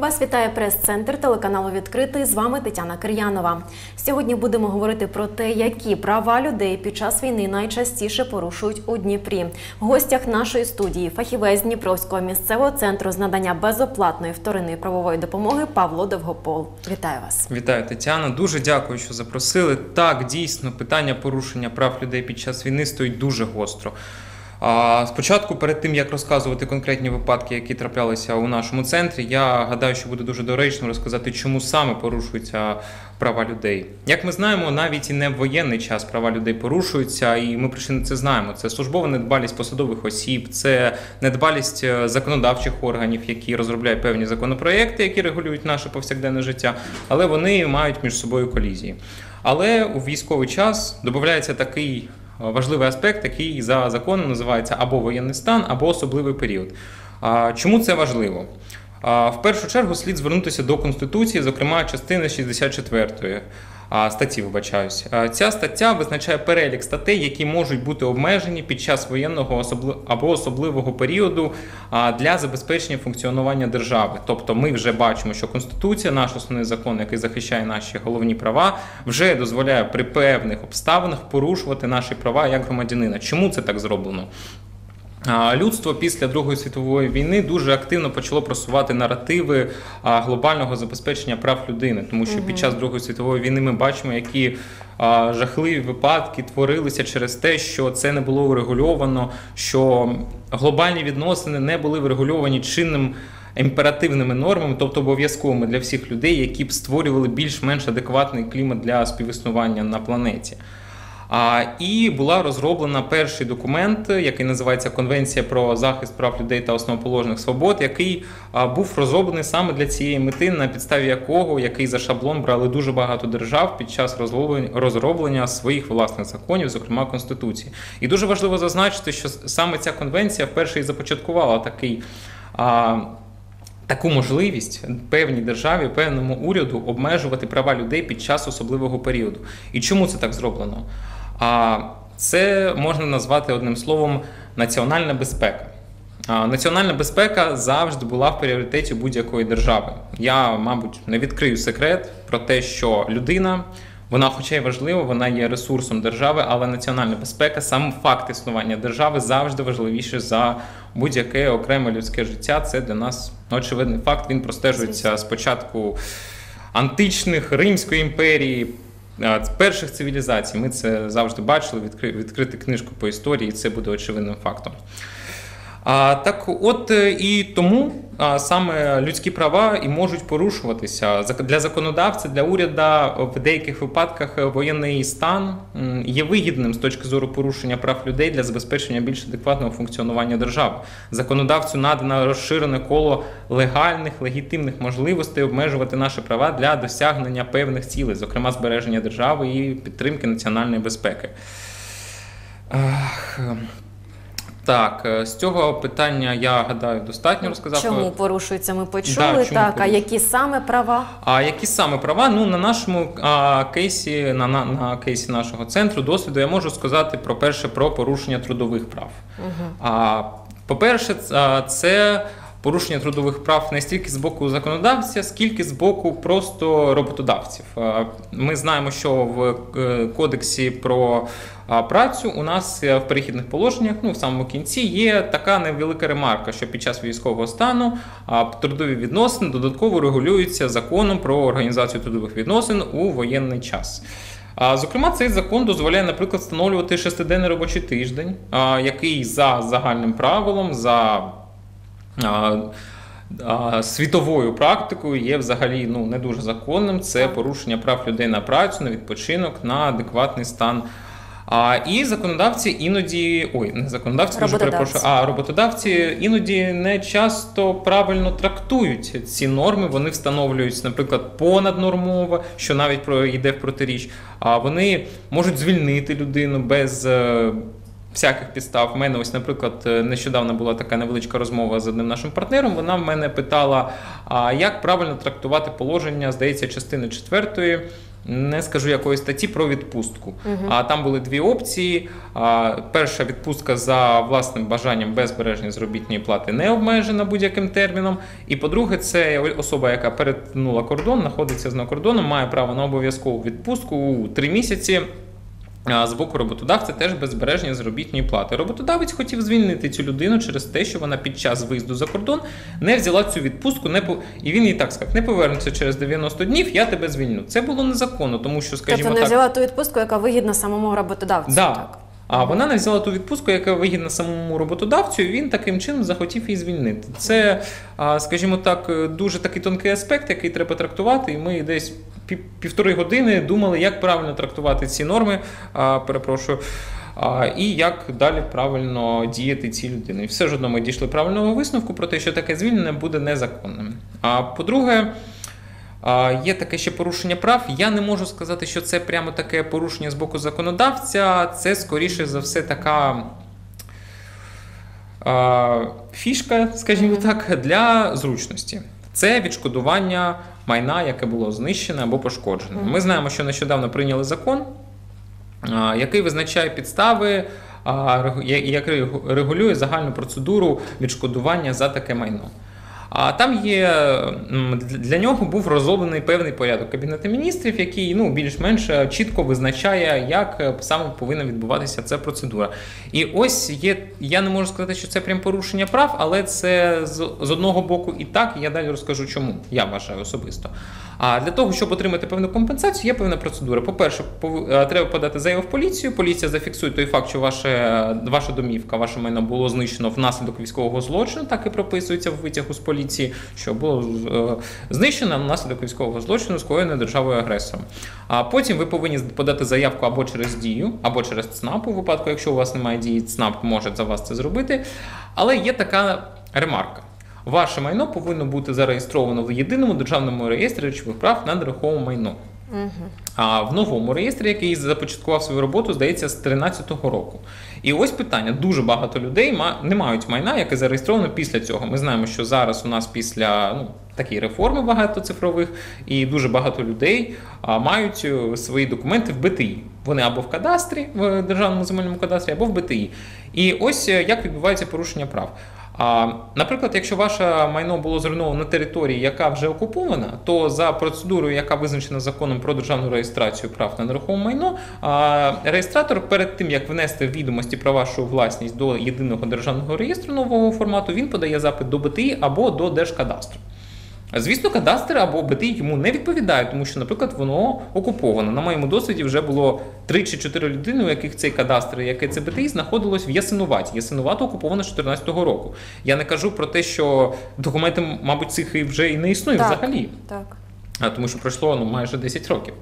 Вас вітає прес-центр телеканалу «Відкритий». З вами Тетяна Кир'янова. Сьогодні будемо говорити про те, які права людей під час війни найчастіше порушують у Дніпрі. В гостях нашої студії фахівець Дніпровського місцевого центру з надання безоплатної вторинної правової допомоги Павло Довгопол. Вітаю вас. Вітаю, Тетяна. Дуже дякую, що запросили. Так, дійсно, питання порушення прав людей під час війни стоїть дуже гостро. Спочатку, перед тим, як розказувати конкретні випадки, які траплялися у нашому центрі, я гадаю, що буде дуже доречно розказати, чому саме порушуються права людей. Як ми знаємо, навіть і не в воєнний час права людей порушуються, і ми причини це знаємо. Це службова недбалість посадових осіб, це недбалість законодавчих органів, які розробляють певні законопроекти, які регулюють наше повсякденне життя, але вони мають між собою колізії. Але у військовий час додається такий важливий аспект, який за законом називається або воєнний стан, або особливий період. Чому це важливо? В першу чергу слід звернутися до Конституції, зокрема частини 64 статті, вибачаюсь. Ця стаття визначає перелік статей, які можуть бути обмежені під час воєнного або особливого періоду для забезпечення функціонування держави. Тобто ми вже бачимо, що Конституція, наш основний закон, який захищає наші головні права, вже дозволяє при певних обставинах порушувати наші права як громадянина. Чому це так зроблено? Людство після Другої світової війни дуже активно почало просувати наративи глобального забезпечення прав людини, тому що під час Другої світової війни ми бачимо, які жахливі випадки творилися через те, що це не було врегульовано, що глобальні відносини не були врегульовані чинним імперативними нормами, тобто обов'язковими для всіх людей, які б створювали більш-менш адекватний клімат для співіснування на планеті. І була розроблена перший документ, який називається «Конвенція про захист прав людей та основоположних свобод», який був розроблений саме для цієї мети, на підставі якого, який за шаблон брали дуже багато держав під час розроблення своїх власних законів, зокрема Конституції. І дуже важливо зазначити, що саме ця конвенція вперше і започаткувала таку можливість певній державі, певному уряду обмежувати права людей під час особливого періоду. І чому це так зроблено? Це можна назвати одним словом національна безпека. Національна безпека завжди була в пріоритеті будь-якої держави. Я, мабуть, не відкрию секрет про те, що людина, вона хоча й важлива, вона є ресурсом держави, але національна безпека, сам факт існування держави завжди важливіше за будь-яке окреме людське життя. Це для нас очевидний факт, він простежується з початку античних, Римської імперії, з перших цивілізацій. Ми це завжди бачили, відкрити книжку по історії, і це буде очевидним фактом. Так от і тому саме людські права і можуть порушуватися. Для законодавця, для уряду в деяких випадках воєнний стан є вигідним з точки зору порушення прав людей для забезпечення більш адекватного функціонування держави. Законодавцю надано розширене коло легальних, легітимних можливостей обмежувати наші права для досягнення певних цілей, зокрема збереження держави і підтримки національної безпеки. Так, з цього питання, я гадаю, достатньо розказав. Чому порушується, ми почули, а які саме права? Які саме права? Ну, на нашому кейсі, на кейсі нашого центру досвіду я можу сказати про порушення трудових прав. По-перше, це порушення трудових прав не стільки з боку законодавця, скільки з боку просто роботодавців. Ми знаємо, що в Кодексі про працю у нас в перехідних положеннях, в самому кінці, є така невелика ремарка, що під час військового стану трудові відносини додатково регулюються законом про організацію трудових відносин у воєнний час. Зокрема, цей закон дозволяє, наприклад, встановлювати 6-денний робочий тиждень, який за загальним правилом, за світовою практикою є взагалі не дуже законним. Це порушення прав людей на працю, на відпочинок, на адекватний стан. І законодавці іноді, роботодавці іноді не часто правильно трактують ці норми, вони встановлюють, наприклад, понаднормово, що навіть йде в протиріч, вони можуть звільнити людину без всяких підстав. У мене, наприклад, нещодавно була така невеличка розмова з одним нашим партнером, вона в мене питала, як правильно трактувати положення, здається, частини 4 не скажу якої статті, про відпустку. Там були дві опції. Перша відпустка за власним бажанням без збереження заробітної плати не обмежена будь-яким терміном. І по-друге, це особа, яка перетнула кордон, знаходиться за кордоном, має право на обов'язкову відпустку у 3 місяці. З боку роботодавця теж без збереження заробітної плати. Роботодавець хотів звільнити цю людину через те, що вона під час виїзду за кордон не взяла цю відпустку, і він їй так сказав: не повернеться через 90 днів, я тебе звільню. Це було незаконно, тому що, скажімо тобто не так... взяла ту відпустку, яка вигідна самому роботодавцю. Да. Так. А вона не взяла ту відпустку, яка вигідна самому роботодавцю, і він таким чином захотів її звільнити. Це, скажімо так, дуже такий тонкий аспект, який треба трактувати, і ми десь 1,5 години думали, як правильно трактувати ці норми, і як далі правильно діяти цій людині. І все ж одно ми дійшли правильного висновку про те, що таке звільнення буде незаконним. А по-друге, є таке ще порушення прав. Я не можу сказати, що це прямо таке порушення з боку законодавця. Це, скоріше за все, така фішка, скажімо так, для зручності. Це відшкодування майна, яке було знищене або пошкоджене. Ми знаємо, що нещодавно прийняли закон, який визначає підстави, який регулює загальну процедуру відшкодування за таке майно. А там для нього був розроблений певний порядок Кабінету Міністрів, який більш-менш чітко визначає, як саме повинна відбуватися ця процедура. І ось я не можу сказати, що це прям порушення прав, але це з одного боку і так, і я далі розкажу чому, я вважаю особисто. А для того, щоб отримати певну компенсацію, є певна процедура. По-перше, треба подати заяву в поліцію, поліція зафіксує той факт, що ваша домівка, ваше майно було знищено внаслідок військового злочину, так і прописується в витягу з поліції, що було знищено внаслідок військового злочину, скоєного державою-агресором. А потім ви повинні подати заявку або через Дію, або через ЦНАП, у випадку, якщо у вас немає Дії, ЦНАП може за вас це зробити. Але є така ремарка. Ваше майно повинно бути зареєстровано в єдиному державному реєстрі речових прав на нерухоме майно. А в новому реєстрі, який започаткував свою роботу, здається, з 2013 року. І ось питання. Дуже багато людей не мають майна, яке зареєстровано після цього. Ми знаємо, що зараз у нас після такі реформи багатоцифрових, і дуже багато людей мають свої документи в БТІ. Вони або в кадастрі, в Державному земельному кадастрі, або в БТІ. І ось як відбувається порушення прав. Наприклад, якщо ваше майно було зруйновано на території, яка вже окупована, то за процедурою, яка визначена законом про державну реєстрацію прав на нерухоме майно, реєстратор перед тим, як внести відомості про вашу власність до єдиного державного реєстру нового формату, він подає запит до БТІ або до Держкадастру. Звісно, кадастр або БТІ йому не відповідає, тому що, наприклад, воно окуповано. На моєму досвіді вже було 3 чи 4 людини, у яких цей кадастр і яке це БТІ знаходилось в Ясинуваті. Ясинувато окуповано з 2014 року. Я не кажу про те, що документи, мабуть, цих вже і не існує взагалі. Так. Тому що пройшло майже 10 років.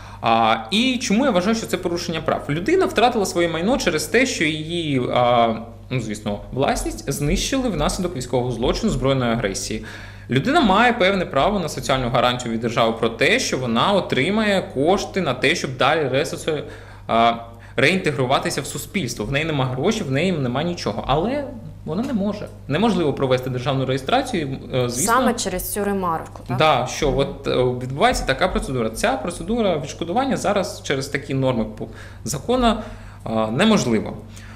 І чому я вважаю, що це порушення прав? Людина втратила своє майно через те, що її, звісно, власність знищили внаслідок військового злочину, збройної агресії. Людина має певне право на соціальну гарантію від держави про те, що вона отримає кошти на те, щоб далі реінтегруватися в суспільство. В неї нема грошей, в неї нема нічого. Але вона не може. Неможливо провести державну реєстрацію, звісно. Саме через цю ремарку, так? Да, що відбувається така процедура. Ця процедура відшкодування зараз через такі норми закону неможлива.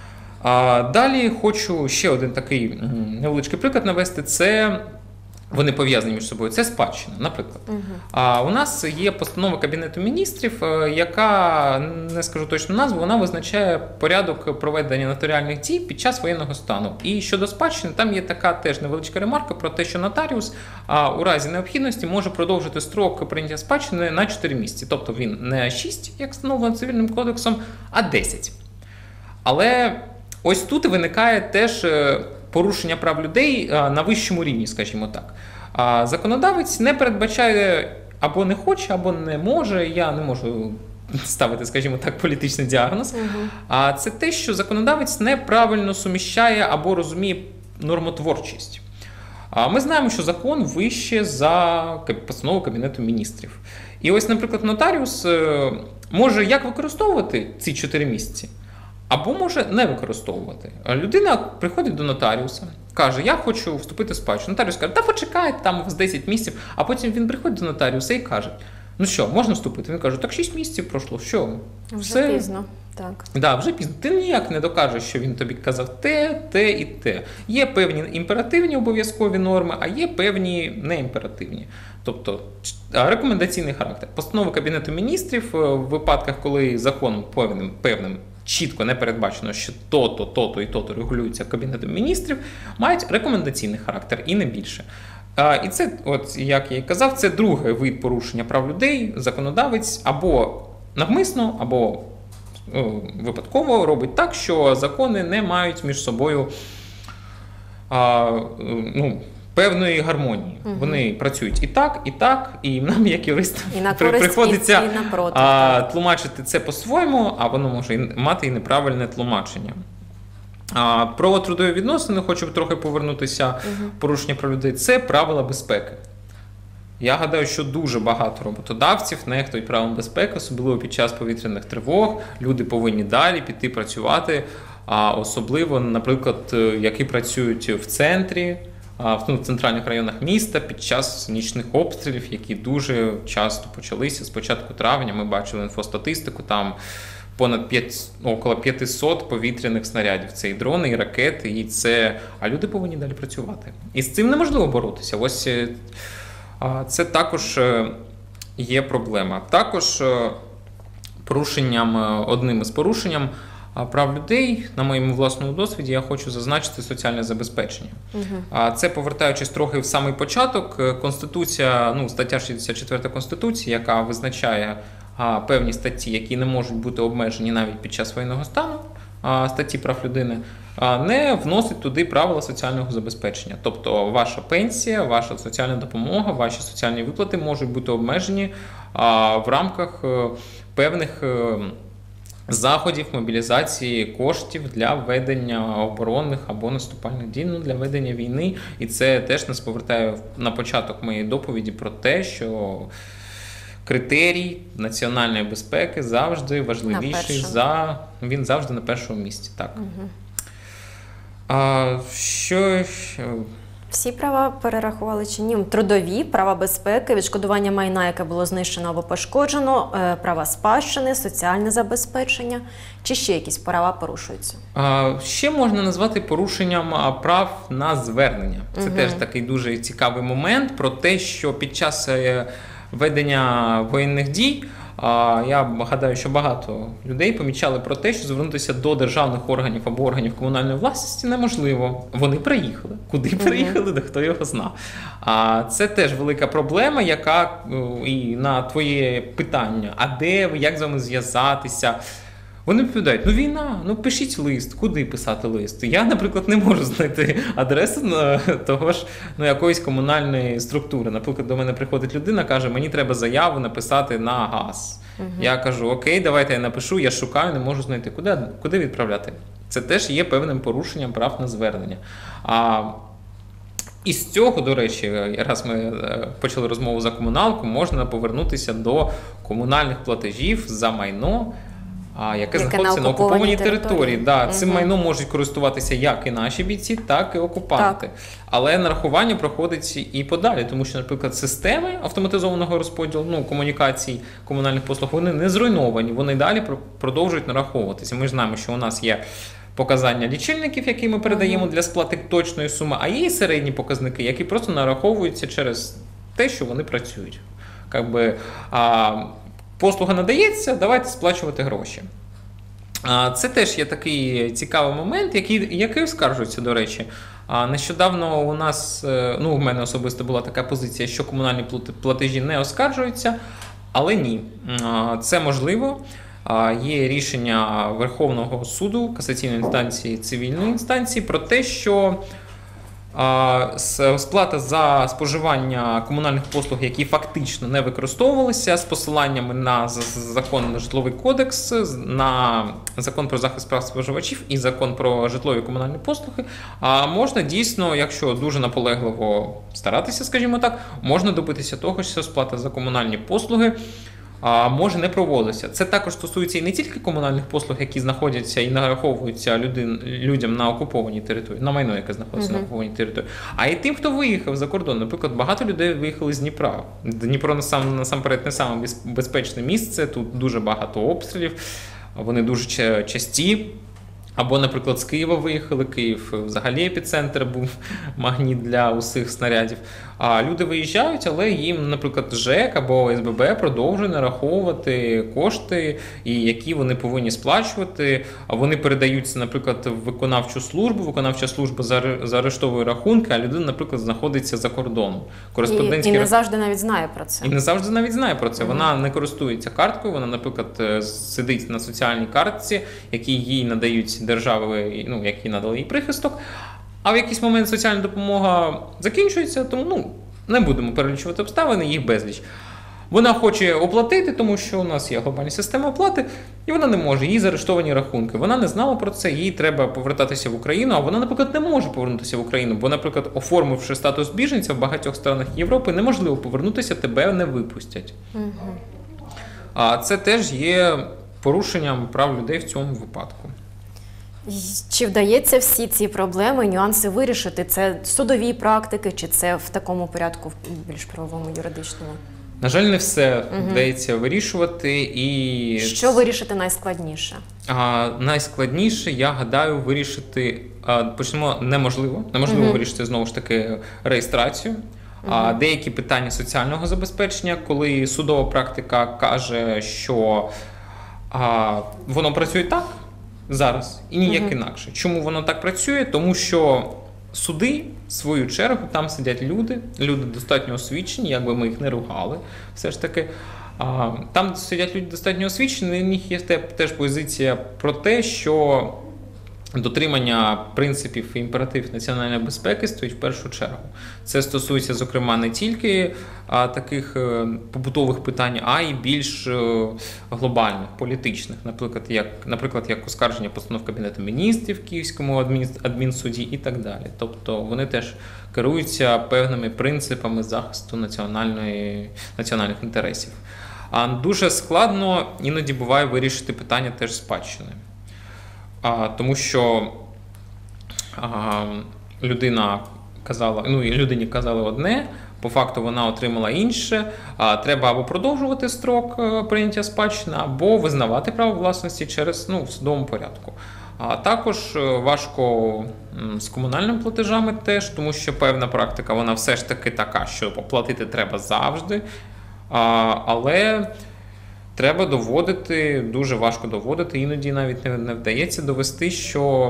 Далі хочу ще один такий невеличкий приклад навести. Це вони пов'язані між собою. Це спадщина, наприклад. У нас є постанова Кабінету Міністрів, яка, не скажу точну назву, вона визначає порядок проведення нотаріальних дій під час воєнного стану. І щодо спадщини, там є така теж невеличка ремарка про те, що нотаріус у разі необхідності може продовжити строк прийняття спадщини на 4 місяці. Тобто він не 6, як встановлено Цивільним кодексом, а 10. Але ось тут і виникає теж порушення прав людей на вищому рівні, скажімо так. Законодавець не передбачає або не хоче, або не може, я не можу ставити, скажімо так, політичний діагноз, а це те, що законодавець неправильно суміщає або розуміє нормотворчість. Ми знаємо, що закон вище за постанову Кабінету Міністрів. І ось, наприклад, нотаріус може як використовувати ці 4 місяці, або може не використовувати. Людина приходить до нотаріуса, каже, я хочу вступити в спадщину. Нотаріус каже, та почекай, там з 10 місяців. А потім він приходить до нотаріуса і каже, Ну що, можна вступити? Він каже, так 6 місяців пройшло, що? Вже пізно. Так. Да, вже пізно. Ти ніяк не докажеш, що він тобі казав те і те. Є певні імперативні обов'язкові норми, а є певні неімперативні. Тобто рекомендаційний характер. Постанови Кабінету міністрів в випадках, коли законом певним чітко не передбачено, що то-то і то-то регулюється Кабінетом міністрів, мають рекомендаційний характер і не більше. І це, от як я і казав, це другий вид порушення прав людей. Законодавець або навмисно, або випадково робить так, що закони не мають між собою певної гармонії. Угу. Вони працюють і так, і нам, як юристам, приходиться і напроти, тлумачити це по-своєму, а воно може мати і неправильне тлумачення. Про трудові відносини хочу трохи повернутися. Порушення прав людей – це правила безпеки. Я гадаю, що дуже багато роботодавців нехтують правилам безпеки, особливо під час повітряних тривог. Люди повинні далі піти працювати, особливо, наприклад, які працюють в центрі, в центральних районах міста під час нічних обстрілів, які дуже часто почалися з початку травня. Ми бачили інфостатистику, там около 500 повітряних снарядів. Це і дрони, і ракети, а люди повинні далі працювати. І з цим неможливо боротися. Ось це також є проблема. Також одним із порушенням прав людей, на моєму власному досвіді, я хочу зазначити соціальне забезпечення. Це, повертаючись трохи в самий початок, Конституція, стаття 64 Конституції, яка визначає певні статті, які не можуть бути обмежені навіть під час воєнного стану, статті прав людини, не вносить туди правила соціального забезпечення. Тобто ваша пенсія, ваша соціальна допомога, ваші соціальні виплати можуть бути обмежені в рамках певних заходів мобілізації коштів для ведення оборонних або наступальних дій, для ведення війни. І це теж нас повертає на початок моєї доповіді про те, що критерій національної безпеки завжди важливіший він завжди на першому місці. Так. Всі права перерахували чи ні? Трудові, права безпеки, відшкодування майна, яке було знищено або пошкоджено, права спадщини, соціальне забезпечення. Чи ще якісь права порушуються? Ще можна назвати порушенням прав на звернення. Це теж такий дуже цікавий момент про те, що під час ведення воєнних дій, я гадаю, що багато людей помічали про те, що звернутися до державних органів або органів комунальної власності неможливо. Вони приїхали. Куди приїхали, де хто його знав. Це теж велика проблема, яка і на твоє питання, а де ви, як з вами зв'язатися? Вони відповідають, війна, пишіть лист. Куди писати лист? Я, наприклад, не можу знайти адресу того ж, якоїсь комунальної структури. Наприклад, до мене приходить людина, каже, мені треба заяву написати на газ. Я кажу, окей, давайте я напишу, я шукаю, не можу знайти. Куди відправляти? Це теж є певним порушенням прав на звернення. І з цього, до речі, раз ми почали розмову за комуналку, можна повернутися до комунальних платежів за майно, яке знаходиться на окупованій території. Цим майном можуть користуватися як і наші бійці, так і окупанти. Але нарахування проходить і подалі, тому що, наприклад, системи автоматизованого розподілу, комунікацій, комунальних послуг, вони не зруйновані, вони далі продовжують нараховуватися. Ми ж знаємо, що у нас є показання лічильників, які ми передаємо для сплати точної суми, а є і середні показники, які просто нараховуються через те, що вони працюють. Послуга надається, давайте сплачувати гроші. Це теж є такий цікавий момент, який оскаржується, до речі. Нещодавно у нас, в мене особисто була така позиція, що комунальні платежі не оскаржуються, але ні. Це можливо. Є рішення Верховного суду, касаційної інстанції, цивільної інстанції про те, що сплата за споживання комунальних послуг, які фактично не використовувалися, з посиланнями на закон на житловий кодекс, на закон про захист прав споживачів і закон про житлові комунальні послуги, можна дійсно, якщо дуже наполегливо старатися, скажімо так, можна добитися того, що сплата за комунальні послуги може не проводитися. Це також стосується і не тільки комунальних послуг, які знаходяться і нараховуються людям на окупованій території, на майно, яке знаходиться на окупованій території, а й тим, хто виїхав за кордон. Наприклад, багато людей виїхали з Дніпра. Дніпро насамперед не саме безпечне місце, тут дуже багато обстрілів, вони дуже часті. Або, наприклад, з Києва виїхали, Київ взагалі епіцентр був, магніт для усіх снарядів. А люди виїжджають, але їм, наприклад, ЖЕК або СББ продовжує нараховувати кошти, і які вони повинні сплачувати. А вони передаються, наприклад, в виконавчу службу, виконавча служба заарештовує рахунки, а людина, наприклад, знаходиться за кордоном. І не завжди навіть знає про це. І не завжди навіть знає про це. Вона не користується карткою, вона, наприклад, сидить на соціальній картці, які їй надають держави, ну, які надали їй прихисток, а в якийсь момент соціальна допомога закінчується, тому не будемо перелічувати обставини, їх безліч. Вона хоче оплатити, тому що у нас є глобальна система оплати, і вона не може, їй заарештовані рахунки. Вона не знала про це, їй треба повертатися в Україну, а вона, наприклад, не може повернутися в Україну, бо, наприклад, оформивши статус біженця в багатьох странах Європи, неможливо повернутися, тебе не випустять. А це теж є порушенням прав людей в цьому випадку. Чи вдається всі ці проблеми, нюанси вирішити? Це судові практики, чи це в такому порядку більш правовому, юридичному? На жаль, не все вдається вирішувати. І що вирішити найскладніше? Найскладніше, я гадаю, вирішити, почнемо, неможливо вирішити, знову ж таки, реєстрацію. Деякі питання соціального забезпечення, коли судова практика каже, що воно працює так, зараз і ніяк інакше. Чому воно так працює? Тому що суди, в свою чергу, там сидять люди достатньо освічені, як би ми їх не ругали, все ж таки. Там сидять люди достатньо освічені, і в них є теж позиція про те, що дотримання принципів і імперативів національної безпеки стоїть в першу чергу. Це стосується, зокрема, не тільки таких побутових питань, а й більш глобальних, політичних, наприклад, як оскарження постанов Кабінету міністрів в Київському адмінсуді і так далі. Тобто вони теж керуються певними принципами захисту національних інтересів. Дуже складно іноді буває вирішити питання теж спадщини. Тому що людині казали одне, по факту вона отримала інше. Треба або продовжувати строк прийняття спадщини, або визнавати право власності через в судовому порядку. Також важко з комунальними платежами теж, тому що певна практика, вона все ж таки така, що оплатити треба завжди, але треба доводити, дуже важко доводити, іноді навіть не вдається довести, що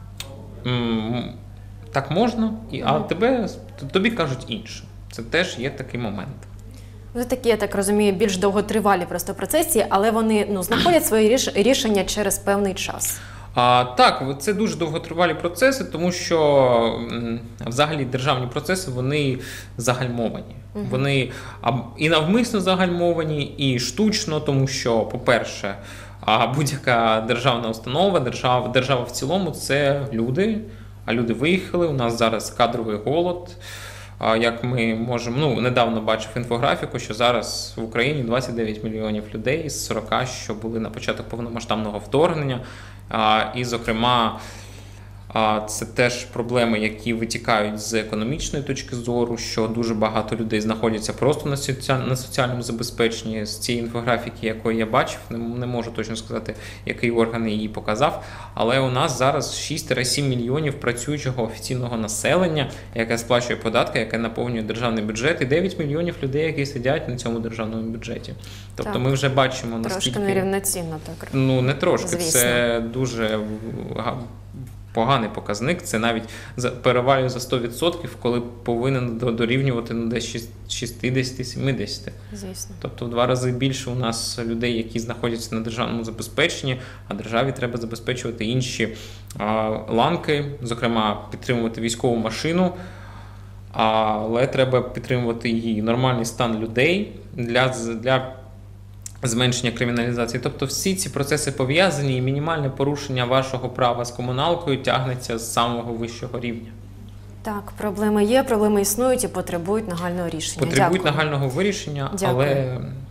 так можна, а тобі кажуть інше. Це теж є такий момент. Це такі, я так розумію, більш довготривалі просто процеси, але вони знаходять свої рішення через певний час. Так, це дуже довготривалі процеси, тому що взагалі державні процеси, вони загальмовані. Вони і навмисно загальмовані, і штучно, тому що, по-перше, будь-яка державна установа, держава в цілому – це люди, а люди виїхали, у нас зараз кадровий голод. Як ми можемо, недавно бачив інфографіку, що зараз в Україні 29 мільйонів людей із 40, що були на початок повномасштабного вторгнення. І, зокрема, це теж проблеми, які витікають з економічної точки зору, що дуже багато людей знаходяться просто на соціальному забезпеченні. З цієї інфографіки, якої я бачив, не можу точно сказати, який орган її показав, але у нас зараз 6-7 мільйонів працюючого офіційного населення, яке сплачує податки, яке наповнює державний бюджет, і 9 мільйонів людей, які сидять на цьому державному бюджеті. Тобто так, ми вже бачимо, наскільки... Трошки нерівноцінно так. Не трошки, звісно. Це дуже поганий показник, це навіть перевалює за 100%, коли повинен дорівнювати десь 60-70. Звісно. Тобто в 2 рази більше у нас людей, які знаходяться на державному забезпеченні, а державі треба забезпечувати інші ланки, зокрема підтримувати військову машину, але треба підтримувати її нормальний стан людей для зменшення криміналізації. Тобто всі ці процеси пов'язані, і мінімальне порушення вашого права з комуналкою тягнеться з самого вищого рівня. Так, проблеми є, проблеми існують і потребують нагального рішення. Потребують нагального вирішення, Дякую. але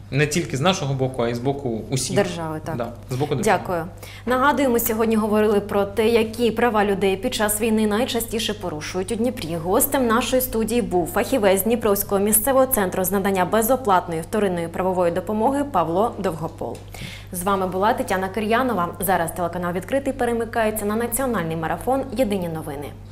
Не тільки з нашого боку, а й з боку усіх. Держави, так. Да, з боку держави. Дякую. Нагадуємо, сьогодні говорили про те, які права людей під час війни найчастіше порушують у Дніпрі. Гостем нашої студії був фахівець Дніпровського місцевого центру з надання безоплатної вторинної правової допомоги Павло Довгопол. З вами була Тетяна Кир'янова. Зараз телеканал «Відкритий» перемикається на національний марафон «Єдині новини».